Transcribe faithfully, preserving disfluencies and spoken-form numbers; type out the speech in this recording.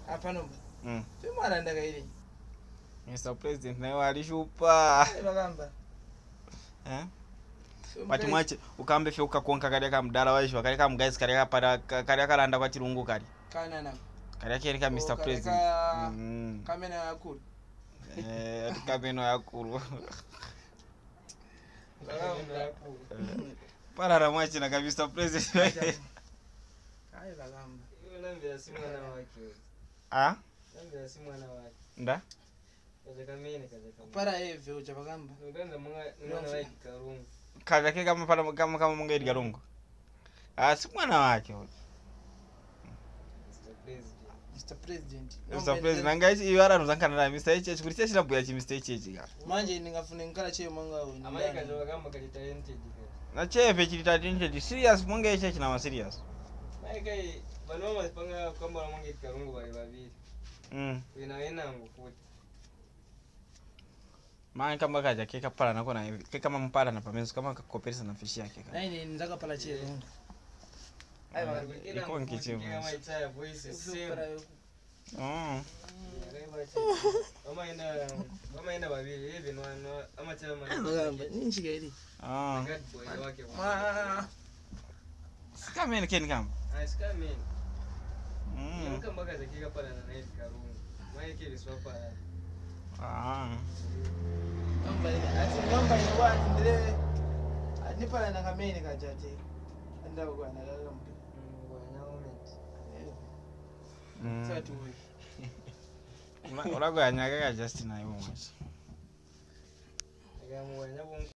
Apa nomba? Mm. Femwana ndakairi. Mister President naye walishupa. Bakamba. Eh? Pati mwache ukambe fe ukakonka kale ka mdala waisho kale ka mgazi kale ka para kale kalanda kwa chirungu kale. Kana nako. Kale kile ka Mister President. Mm. Kamena yakuru. Eh, kameno yakuru. Para la mwache na ka Mister President. Kai bakamba. Nambia si mwana wake. Ah? Nambia si mwana wake. Nda? Kaza kamene kaza kamene. Para eve uja bakamba. Nganda mwana wake karungu. Kaza ke kama para kama kama munga idi karungu. Ah, si mwana wake huyo. Mister President. Mister President. Mister President nangaisi iwara nuzangana na Mister H kuti chachira buya chi Mister H ga. Manje ningafune ngikala che mwanga uyu. Amaika zo bakamba kali talented. Na chefe chili talented serious munga ichi china serious. Maika vanoma panga kwamba mwange karungu bali babiri. Mm. Wina wina ngufuti. Maana kama kaja keka pala nako na hivi. Keka kama mpala na pamenzo kama kakopesa na fishi yake kaka. Nani nzaka pala che. Ai bali iko nkichivu. Kama itaya voice same. Oh. Mama ina mama ina babiri hivi no ama chama. Bakamba ninchi gairi. Ah. God boy wake. Ma. Kama ni ken kama. Ah, sikamen. Mm. Nunca mbaga zakika pala na night karungu. Maike liswapa. Ah. Namba ni ati namba ni wa ndile. Ni pala na kamene kajate. Anda kwa na lala mpe. Ngwana moment. Mm. Satu wewe. Ora go anyaga Justin na hiyo mwachi. Aga ngwana